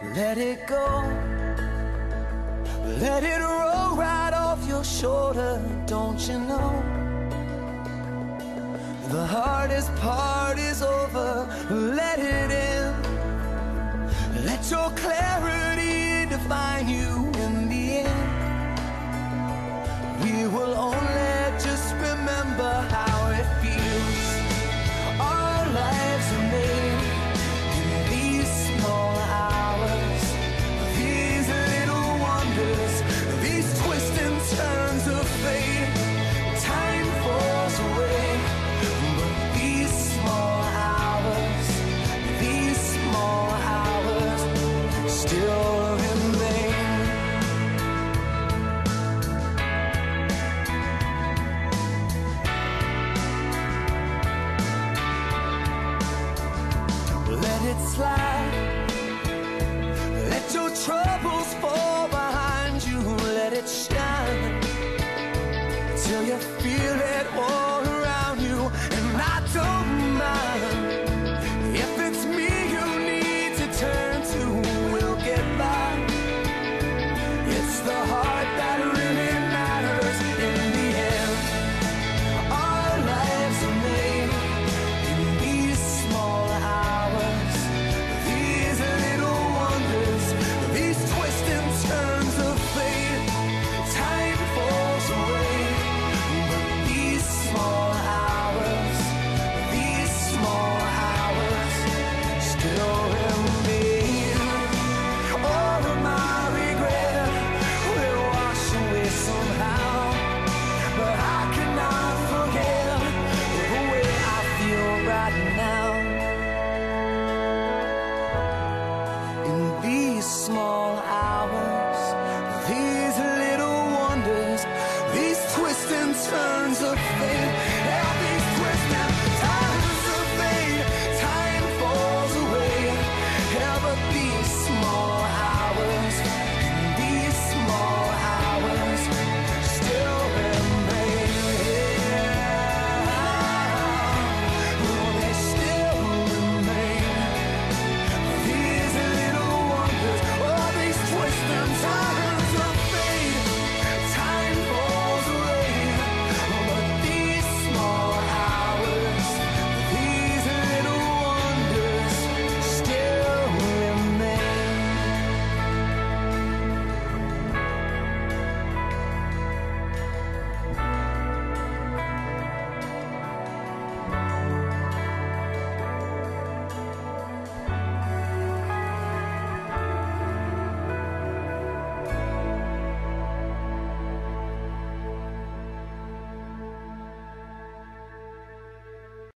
Let it go. Let it roll right off your shoulder, don't you know? The hardest part is over, let it in. Let your clarity define you in the end. We will only just remember how it feels. Our lives are made in these small hours, these little wonders, these twists and turns of fate. Time falls away, but these small hours still remain. Let it slide. Let your troubles fall behind you. Let it shine till you feel it all around you. And I don't mind if it's me you need to turn to. We'll get by. It's the heart that really matters in the end. Our lives are made in these small hours, these little wonders, these twists and turns of fate. Time falls away, but these small hours still remain. All of my regret will wash away somehow, but I cannot forget the way I feel right now. In these small hours, these little wonders, these twists and turns of fate.